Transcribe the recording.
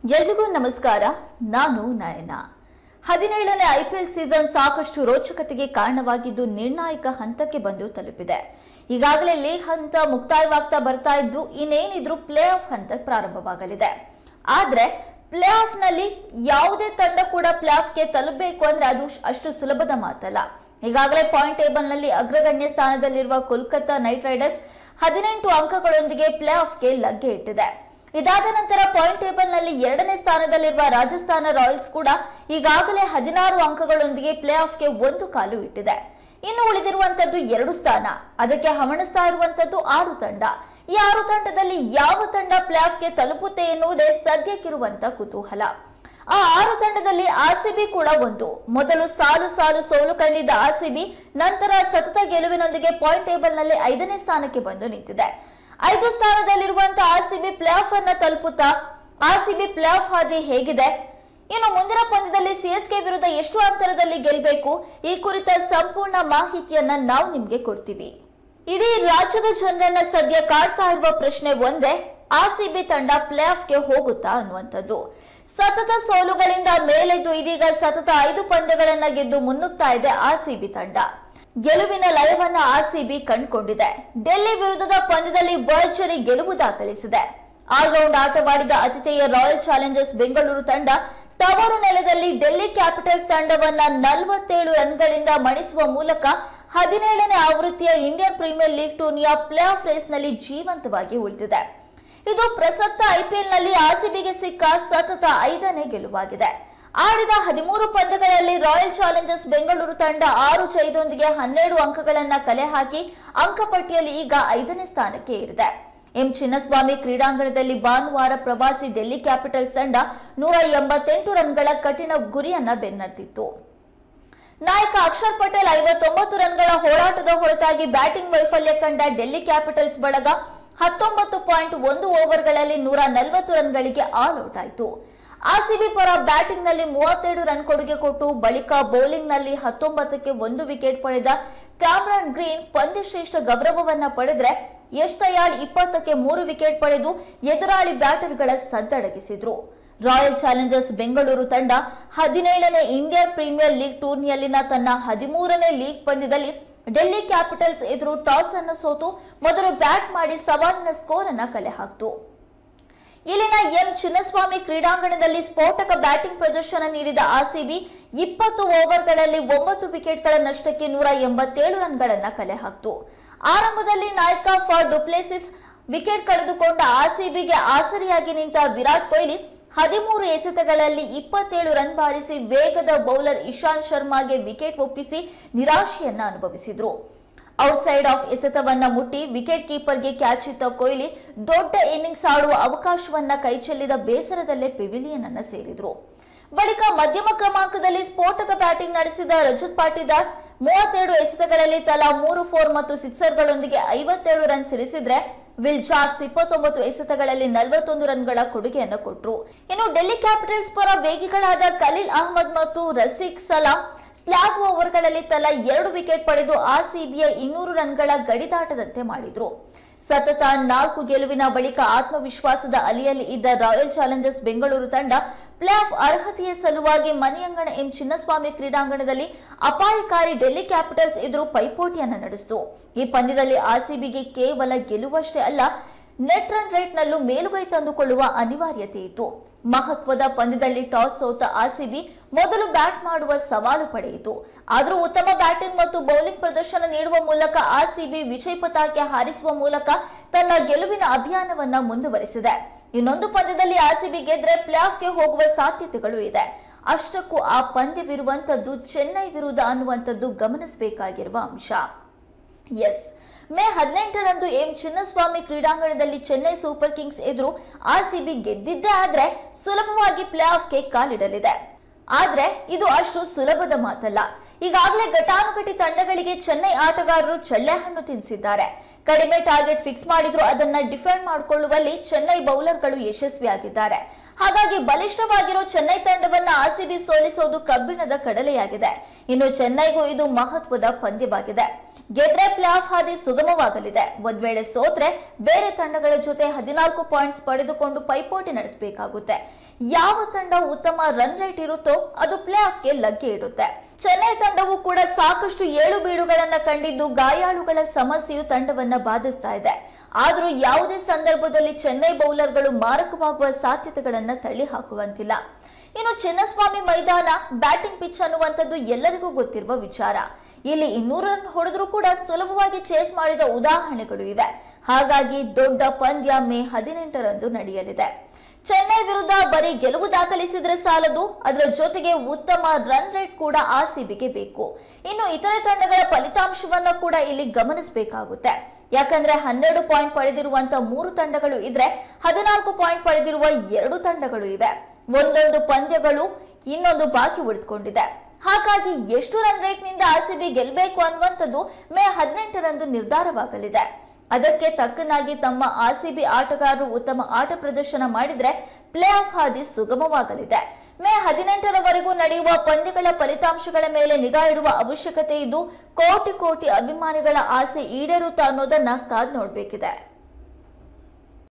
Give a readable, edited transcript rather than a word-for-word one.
ಎಲ್ರಿಗೂ ನಮಸ್ಕಾರ. ನಾನು ನಯನ. 17ನೇ ಐಪಿಎಲ್ ಸೀಸನ್ ಸಾಕಷ್ಟು ರೋಚಕತೆಗೆ ಕಾರಣವಾಗಿದ್ದು ನಿರ್ಣಾಯಕ ಹಂತಕ್ಕೆ ಬಂದು ತಲುಪಿದೆ. ಈಗಾಗಲೇ ಲೀಗ್ ಹಂತ ಮುಕ್ತಾಯವಾಗ್ತಾ ಬರ್ತಾ ಇದ್ದು ಇನ್ನೇನಿದ್ರು ಪ್ಲೇ ಆಫ್ ಹಂತ ಪ್ರಾರಂಭವಾಗಲಿದೆ. ಆದ್ರೆ ಪ್ಲೇ ಆಫ್ ನಲ್ಲಿ ಯಾವುದೇ ತಂಡ ಕೂಡ ಪ್ಲೇ ಆಫ್ಗೆ ತಲುಪಬೇಕು ಅಂದ್ರೆ ಅದು ಅಷ್ಟು ಸುಲಭದ ಮಾತಲ್ಲ. ಈಗಾಗಲೇ ಪಾಯಿಂಟ್ ಟೇಬಲ್ ನಲ್ಲಿ ಅಗ್ರಗಣ್ಯ ಸ್ಥಾನದಲ್ಲಿರುವ ಕೋಲ್ಕತ್ತಾ ನೈಟ್ ರೈಡರ್ಸ್ 18 ಅಂಕಗಳೊಂದಿಗೆ ಪ್ಲೇ ಆಫ್ಗೆ ಲಗ್ಗೆ ಇಟ್ಟಿದೆ. ಇದಾದ ನಂತರ ಪಾಯಿಂಟ್ ಟೇಬಲ್ ನಲ್ಲಿ 2ನೇ ಸ್ಥಾನದಲ್ಲಿರುವ ರಾಜಸ್ಥಾನ ರಾಯಲ್ಸ್ ಕೂಡ ಈಗಾಗಲೇ 16 ಅಂಕಗಳೊಂದಿಗೆ ಪ್ಲೇ ಆಫ್ಗೆ ಒಂದು ಕಾಲು ಇಟ್ಟಿದೆ. ಇನ್ನು ಉಳಿದಿರುವಂತದ್ದು 2 ಸ್ಥಾನ, ಅದಕ್ಕೆ ಹವಣಿಸ್ತಾ ಇರುವಂತದ್ದು 6 ತಂಡ. ಈ 6 ತಂಡದಲ್ಲಿ ಯಾವ ತಂಡ ಪ್ಲೇ ಆಫ್ಗೆ ತಲುಪುತ್ತೆ ಎನ್ನುವುದೇ ಸದ್ಯಕ್ಕಿರುವಂತ ಕುತೂಹಲ. ಆ 6 ತಂಡದಲ್ಲಿ ಆರ್ಸಿಬಿ ಕೂಡ ಒಂದು. ಮೊದಲು ಸಾಲು ಸೋಲು ಕಂಡಿದ್ದ ಆರ್ಸಿಬಿ ನಂತರ ಸತತ ಗೆಲುವಿನೊಂದಿಗೆ ಪಾಯಿಂಟ್ ಟೇಬಲ್ ನಲ್ಲಿ 5ನೇ ಸ್ಥಾನಕ್ಕೆ ಬಂದು ನಿಂತಿದೆ. 5 ಸ್ಥಾನದಲ್ಲಿರುವಂತಹ ಆರ್ಸಿಬಿ ಪ್ಲೇ ಆಫ್ ಅನ್ನ ತಲುಪುತ್ತಾ? ಆರ್ಸಿಬಿ ಪ್ಲೇ ಆಫ್ ಹಾದಿ ಹೇಗಿದೆ? ಇನ್ನು ಮುಂದಿನ ಪಂದ್ಯದಲ್ಲಿ ಸಿಎಸ್ಕೆ ವಿರುದ್ಧ ಎಷ್ಟು ಅಂತರದಲ್ಲಿ ಗೆಲ್ಲಬೇಕು? ಈ ಕುರಿತ ಸಂಪೂರ್ಣ ಮಾಹಿತಿಯನ್ನ ನಾವು ನಿಮ್ಗೆ ಕೊಡ್ತೀವಿ. ಇಡೀ ರಾಜ್ಯದ ಜನರನ್ನ ಸದ್ಯ ಕಾಡ್ತಾ ಇರುವ ಪ್ರಶ್ನೆ ಒಂದೇ, ಆರ್ಸಿಬಿ ತಂಡ ಪ್ಲೇ ಆಫ್ಗೆ ಹೋಗುತ್ತಾ ಅನ್ನುವಂಥದ್ದು. ಸತತ ಸೋಲುಗಳಿಂದ ಮೇಲೆದ್ದು ಇದೀಗ ಸತತ 5 ಪಂದ್ಯಗಳನ್ನ ಗೆದ್ದು ಮುನ್ನುಗ್ತಾ ಇದೆ ಆರ್ಸಿಬಿ ತಂಡ. ಗೆಲುವಿನ ಲಯವನ್ನ ಆರ್ಸಿಬಿ ಕಂಡುಕೊಂಡಿದೆ. ಡೆಲ್ಲಿ ವಿರುದ್ಧದ ಪಂದ್ಯದಲ್ಲಿ ಭರ್ಜರಿ ಗೆಲುವು ದಾಖಲಿಸಿದೆ. ಆಲ್ರೌಂಡ್ ಆಟವಾಡಿದ ಆತಿಥೇಯ ರಾಯಲ್ ಚಾಲೆಂಜರ್ಸ್ ಬೆಂಗಳೂರು ತಂಡ ತವರು ನೆಲದಲ್ಲಿ ಡೆಲ್ಲಿ ಕ್ಯಾಪಿಟಲ್ಸ್ ತಂಡವನ್ನ 47 ರನ್ಗಳಿಂದ ಮಣಿಸುವ ಮೂಲಕ 17ನೇ ಆವೃತ್ತಿಯ ಇಂಡಿಯನ್ ಪ್ರೀಮಿಯರ್ ಲೀಗ್ ಟೂರ್ನಿಯ ಪ್ಲೇ ಆಫ್ ರೇಸ್ ನಲ್ಲಿ ಜೀವಂತವಾಗಿ ಉಳಿದಿದೆ. ಇದು ಪ್ರಸಕ್ತ ಐಪಿಎಲ್ ನಲ್ಲಿ ಆರ್ಸಿಬಿಗೆ ಸಿಕ್ಕ ಸತತ 5ನೇ ಗೆಲುವಾಗಿದೆ. ಆಡಿದ 13 ಪಂದ್ಯಗಳಲ್ಲಿ ರಾಯಲ್ ಚಾಲೆಂಜರ್ಸ್ ಬೆಂಗಳೂರು ತಂಡ 6 ಜಯದೊಂದಿಗೆ 12 ಅಂಕಗಳನ್ನ ಕಲೆ ಹಾಕಿ ಅಂಕಪಟ್ಟಿಯಲ್ಲಿ ಈಗ 5ನೇ ಸ್ಥಾನಕ್ಕೆ ಏರಿದೆ. ಎಂ ಚಿನ್ನಸ್ವಾಮಿ ಕ್ರೀಡಾಂಗಣದಲ್ಲಿ ಭಾನುವಾರ ಪ್ರವಾಸಿ ಡೆಲ್ಲಿ ಕ್ಯಾಪಿಟಲ್ಸ್ ತಂಡ 188 ರನ್ಗಳ ಕಠಿಣ ಗುರಿಯನ್ನ ಬೆನ್ನತ್ತಿತ್ತು. ನಾಯಕ ಅಕ್ಷರ್ ಪಟೇಲ್ 59 ರನ್ಗಳ ಹೋರಾಟದ ಹೊರತಾಗಿ ಬ್ಯಾಟಿಂಗ್ ವೈಫಲ್ಯ ಕಂಡ ಡೆಲ್ಲಿ ಕ್ಯಾಪಿಟಲ್ಸ್ ಬಳಗ 19.1 ಓವರ್ಗಳಲ್ಲಿ 140 ರನ್ಗಳಿಗೆ ಆಲ್ ಔಟ್ ಆಯಿತು. ಆರ್ಸಿಬಿ ಪರ ಬ್ಯಾಟಿಂಗ್ ನಲ್ಲಿ 32 ರನ್ ಕೊಡುಗೆ ಕೊಟ್ಟು ಬಳಿಕ ಬೌಲಿಂಗ್ ನಲ್ಲಿ 19ಕ್ಕೆ 1 ವಿಕೆಟ್ ಪಡೆದ ಕ್ಯಾಮರನ್ ಗ್ರೀನ್ ಪಂದ್ಯಶ್ರೇಷ್ಠ ಗೌರವವನ್ನ ಪಡೆದ್ರೆ ಯಶ್ ದಯಾಳ್ 20ಕ್ಕೆ 3 ವಿಕೆಟ್ ಪಡೆದು ಎದುರಾಳಿ ಬ್ಯಾಟರ್ಗಳ ಸದ್ದಡಗಿಸಿದ್ರು. ರಾಯಲ್ ಚಾಲೆಂಜರ್ಸ್ ಬೆಂಗಳೂರು ತಂಡ 17ನೇ ಇಂಡಿಯನ್ ಪ್ರೀಮಿಯರ್ ಲೀಗ್ ಟೂರ್ನಿಯಲ್ಲಿನ ತನ್ನ 13ನೇ ಲೀಗ್ ಪಂದ್ಯದಲ್ಲಿ ಡೆಲ್ಲಿ ಕ್ಯಾಪಿಟಲ್ಸ್ ಎದುರು ಟಾಸ್ ಅನ್ನು ಸೋತು ಮೊದಲು ಬ್ಯಾಟ್ ಮಾಡಿ ಸವಾಲಿನ ಸ್ಕೋರ್ ಅನ್ನ ಕಲೆ ಹಾಕಿತು. ಇಲ್ಲಿನ ಎಂ ಚಿನ್ನಸ್ವಾಮಿ ಕ್ರೀಡಾಂಗಣದಲ್ಲಿ ಸ್ಫೋಟಕ ಬ್ಯಾಟಿಂಗ್ ಪ್ರದರ್ಶನ ನೀಡಿದ ಆರ್ಸಿಬಿ 20 ಓವರ್ಗಳಲ್ಲಿ 9 ವಿಕೆಟ್ಗಳ ನಷ್ಟಕ್ಕೆ 187 ರನ್ಗಳನ್ನ ಕಲೆ ಹಾಕಿತು. ಆರಂಭದಲ್ಲಿ ನಾಯಕ ಫಾರ್ ಡುಪ್ಲೆಸಿಸ್ ವಿಕೆಟ್ ಕಳೆದುಕೊಂಡ ಆರ್ಸಿಬಿಗೆ ಆಸರಿಯಾಗಿ ನಿಂತ ವಿರಾಟ್ ಕೊಹ್ಲಿ 13 ಎಸೆತಗಳಲ್ಲಿ 27 ರನ್ ಬಾರಿಸಿ ವೇಗದ ಬೌಲರ್ ಇಶಾಂತ್ ಶರ್ಮಾಗೆ ವಿಕೆಟ್ ಒಪ್ಪಿಸಿ ನಿರಾಶೆಯನ್ನ ಅನುಭವಿಸಿದ್ರು. ಔಟ್ಸೈಡ್ ಆಫ್ ಎಸೆತವನ್ನ ಮುಟ್ಟಿ ವಿಕೆಟ್ ಕೀಪರ್ಗೆ ಕ್ಯಾಚ್ ಇತ್ತ ಕೊಹ್ಲಿ ದೊಡ್ಡ ಇನ್ನಿಂಗ್ಸ್ ಆಡುವ ಅವಕಾಶವನ್ನ ಕೈಚೆಲ್ಲಿದ ಬೇಸರದಲ್ಲೇ ಪೆವಿಲಿಯನ್ ಅನ್ನ ಸೇರಿದ್ರು. ಬಳಿಕ ಮಧ್ಯಮ ಕ್ರಮಾಂಕದಲ್ಲಿ ಸ್ಫೋಟಕ ಬ್ಯಾಟಿಂಗ್ ನಡೆಸಿದ ರಜತ್ ಪಾಟಿದಾರ್ 32 ಎಸೆತಗಳಲ್ಲಿ ತಲಾ 3 4 ಮತ್ತು ಸಿಕ್ಸರ್ಗಳೊಂದಿಗೆ 57 ರನ್ ಸಿಡಿಸಿದ್ರೆ ವಿಲ್ ಜಾಕ್ಸ್ 29 ಎಸೆತಗಳಲ್ಲಿ 41 ರನ್ಗಳ ಕೊಡುಗೆಯನ್ನು ಕೊಟ್ಟರು. ಇನ್ನು ಡೆಲ್ಲಿ ಕ್ಯಾಪಿಟಲ್ಸ್ ಪರ ವೇಗಿಗಳಾದ ಖಲೀಲ್ ಅಹ್ಮದ್ ಮತ್ತು ರಸಿಕ್ ಸಲಾಂ ಸ್ಲಾಗ್ ಓವರ್ಗಳಲ್ಲಿ ತಲಾ 2 ವಿಕೆಟ್ ಪಡೆದು ಆರ್ಸಿಬಿಯ 200 ರನ್ಗಳ ಗಡಿದಾಟದಂತೆ ಮಾಡಿದ್ರು. ಸತತ 4 ಗೆಲುವಿನ ಬಳಿಕ ಆತ್ಮವಿಶ್ವಾಸದ ಅಲೆಯಲ್ಲಿ ಇದ್ದ ರಾಯಲ್ ಚಾಲೆಂಜರ್ಸ್ ಬೆಂಗಳೂರು ತಂಡ ಪ್ಲೇ ಆಫ್ ಅರ್ಹತೆಯ ಸಲುವಾಗಿ ಮನೆಯಂಗಣ ಎಂ ಚಿನ್ನಸ್ವಾಮಿ ಕ್ರೀಡಾಂಗಣದಲ್ಲಿ ಅಪಾಯಕಾರಿ ಡೆಲ್ಲಿ ಕ್ಯಾಪಿಟಲ್ಸ್ ಎದುರು ಪೈಪೋಟಿಯನ್ನ ನಡೆಸಿತು. ಈ ಪಂದ್ಯದಲ್ಲಿ ಆರ್ಸಿಬಿಗೆ ಕೇವಲ ಗೆಲುವಷ್ಟೇ ಅಲ್ಲ, ನೆಟ್ ರನ್ ರೇಟ್ ನಲ್ಲೂ ಮೇಲುಗೈ ತಂದುಕೊಳ್ಳುವ ಅನಿವಾರ್ಯತೆ ಇತ್ತು. ಮಹತ್ವದ ಪಂದ್ಯದಲ್ಲಿ ಟಾಸ್ ಸೋತ ಆರ್ಸಿಬಿ ಮೊದಲು ಬ್ಯಾಟ್ ಮಾಡುವ ಸವಾಲು ಪಡೆಯಿತು. ಆದರೂ ಉತ್ತಮ ಬ್ಯಾಟಿಂಗ್ ಮತ್ತು ಬೌಲಿಂಗ್ ಪ್ರದರ್ಶನ ನೀಡುವ ಮೂಲಕ ಆರ್ಸಿಬಿ ವಿಜಯ ಪತಾಕೆ ಹಾರಿಸುವ ಮೂಲಕ ತನ್ನ ಗೆಲುವಿನ ಅಭಿಯಾನವನ್ನ ಮುಂದುವರೆಸಿದೆ. ಇನ್ನೊಂದು ಪಂದ್ಯದಲ್ಲಿ ಆರ್ಸಿಬಿ ಗೆದ್ರೆ ಪ್ಲೇ ಆಫ್ಗೆ ಹೋಗುವ ಸಾಧ್ಯತೆಗಳು ಇದೆ. ಅಷ್ಟಕ್ಕೂ ಆ ಪಂದ್ಯವಿರುವಂತದ್ದು ಚೆನ್ನೈ ವಿರುದ್ಧ ಅನ್ನುವಂಥದ್ದು ಗಮನಿಸಬೇಕಾಗಿರುವ ಅಂಶ. ಮೇ 18ರಂದು ಎಂ ಚಿನ್ನಸ್ವಾಮಿ ಕ್ರೀಡಾಂಗಣದಲ್ಲಿ ಚೆನ್ನೈ ಸೂಪರ್ ಕಿಂಗ್ಸ್ ಎದುರು ಆರ್ಸಿಬಿ ಗೆದ್ದಿದ್ದೇ ಆದ್ರೆ ಸುಲಭವಾಗಿ ಪ್ಲೇ ಆಫ್ಗೆ ಕಾಲಿಡಲಿದೆ. ಆದ್ರೆ ಇದು ಅಷ್ಟು ಸುಲಭದ ಮಾತಲ್ಲ. ಈಗಾಗಲೇ ಘಟಾನುಘಟಿ ತಂಡಗಳಿಗೆ ಚೆನ್ನೈ ಆಟಗಾರರು ಚಳ್ಳೆಹಣ್ಣು ತಿನ್ನಿಸಿದ್ದಾರೆ. ಕಡಿಮೆ ಟಾರ್ಗೆಟ್ ಫಿಕ್ಸ್ ಮಾಡಿದ್ರು ಅದನ್ನ ಡಿಫೆಂಡ್ ಮಾಡಿಕೊಳ್ಳುವಲ್ಲಿ ಚೆನ್ನೈ ಬೌಲರ್ಗಳು ಯಶಸ್ವಿಯಾಗಿದ್ದಾರೆ. ಹಾಗಾಗಿ ಬಲಿಷ್ಠವಾಗಿರೋ ಚೆನ್ನೈ ತಂಡವನ್ನ ಆರ್ಸಿಬಿ ಸೋಲಿಸೋದು ಕಬ್ಬಿಣದ ಕಡಲೆಯಾಗಿದೆ. ಇನ್ನು ಚೆನ್ನೈಗೂ ಇದು ಮಹತ್ವದ ಪಂದ್ಯವಾಗಿದೆ. ಗೆದ್ರೆ ಪ್ಲೇ ಆಫ್ ಹಾದಿ ಸುಗಮವಾಗಲಿದೆ. ಒಂದ್ ವೇಳೆ ಸೋತ್ರೆ ಬೇರೆ ತಂಡಗಳ ಜೊತೆ 14 ಪಾಯಿಂಟ್ಸ್ ಪಡೆದುಕೊಂಡು ಪೈಪೋಟಿ ನಡೆಸಬೇಕಾಗುತ್ತೆ. ಯಾವ ತಂಡ ಉತ್ತಮ ರನ್ ರೇಟ್ ಇರುತ್ತೋ ಅದು ಪ್ಲೇ ಆಫ್ಗೆ ಲಗ್ಗೆ ಇಡುತ್ತೆ. ಚೆನ್ನೈ ತಂಡವು ಕೂಡ ಸಾಕಷ್ಟು ಏಳು ಬೀಳುಗಳನ್ನ ಕಂಡಿದ್ದು ಗಾಯಾಳುಗಳ ಸಮಸ್ಯೆಯು ತಂಡವನ್ನ ಬಾಧಿಸ್ತಾ ಇದೆ. ಆದರೂ ಯಾವುದೇ ಸಂದರ್ಭದಲ್ಲಿ ಚೆನ್ನೈ ಬೌಲರ್ಗಳು ಮಾರಕವಾಗುವ ಸಾಧ್ಯತೆಗಳನ್ನ ತಳ್ಳಿ ಹಾಕುವಂತಿಲ್ಲ. ಇನ್ನು ಚಿನ್ನಸ್ವಾಮಿ ಮೈದಾನ ಬ್ಯಾಟಿಂಗ್ ಪಿಚ್ ಅನ್ನುವಂಥದ್ದು ಎಲ್ಲರಿಗೂ ಗೊತ್ತಿರುವ ವಿಚಾರ. ಇಲ್ಲಿ 200 ರನ್ ಹೊಡೆದ್ರೂ ಕೂಡ ಸುಲಭವಾಗಿ ಚೇಸ್ ಮಾಡಿದ ಉದಾಹರಣೆಗಳು ಇವೆ. ಹಾಗಾಗಿ ದೊಡ್ಡ ಪಂದ್ಯ ಮೇ 18ರಂದು ನಡೆಯಲಿದೆ. ಚೆನ್ನೈ ವಿರುದ್ಧ ಬರೀ ಗೆಲುವು ದಾಖಲಿಸಿದ್ರೆ ಸಾಲದು, ಅದರ ಜೊತೆಗೆ ಉತ್ತಮ ರನ್ ರೇಟ್ ಕೂಡ ಆರ್ಸಿಬಿಗೆ ಬೇಕು. ಇನ್ನು ಇತರೆ ತಂಡಗಳ ಫಲಿತಾಂಶವನ್ನ ಕೂಡ ಇಲ್ಲಿ ಗಮನಿಸಬೇಕಾಗುತ್ತೆ. ಯಾಕಂದ್ರೆ 12 ಪಾಯಿಂಟ್ ಪಡೆದಿರುವಂತ 3 ತಂಡಗಳು ಇದ್ರೆ 14 ಪಾಯಿಂಟ್ ಪಡೆದಿರುವ 2 ತಂಡಗಳು ಇವೆ. ಒಂದೊಂದು ಪಂದ್ಯಗಳು ಇನ್ನೊಂದು ಬಾಕಿ ಉಳಿದುಕೊಂಡಿದೆ. ಹಾಗಾಗಿ ಎಷ್ಟು ರನ್ ರೇಟ್ ನಿಂದ ಆರ್ಸಿಬಿ ಗೆಲ್ಲಬೇಕು ಅನ್ನುವಂಥದ್ದು ಮೇ 18ರಂದು ನಿರ್ಧಾರವಾಗಲಿದೆ. ಅದಕ್ಕೆ ತಕ್ಕನಾಗಿ ತಮ್ಮ ಆರ್ಸಿಬಿ ಆಟಗಾರರು ಉತ್ತಮ ಆಟ ಪ್ರದರ್ಶನ ಮಾಡಿದ್ರೆ ಪ್ಲೇ ಆಫ್ ಹಾದಿ ಸುಗಮವಾಗಲಿದೆ. ಮೇ 18ರವರೆಗೂ ನಡೆಯುವ ಪಂದ್ಯಗಳ ಫಲಿತಾಂಶಗಳ ಮೇಲೆ ನಿಗಾ ಇಡುವ ಅವಶ್ಯಕತೆ ಇದ್ದು ಕೋಟಿ ಕೋಟಿ ಅಭಿಮಾನಿಗಳ ಆಸೆ ಈಡೇರುತ್ತಾ ಅನ್ನೋದನ್ನ ಕಾದು ನೋಡಬೇಕಿದೆ.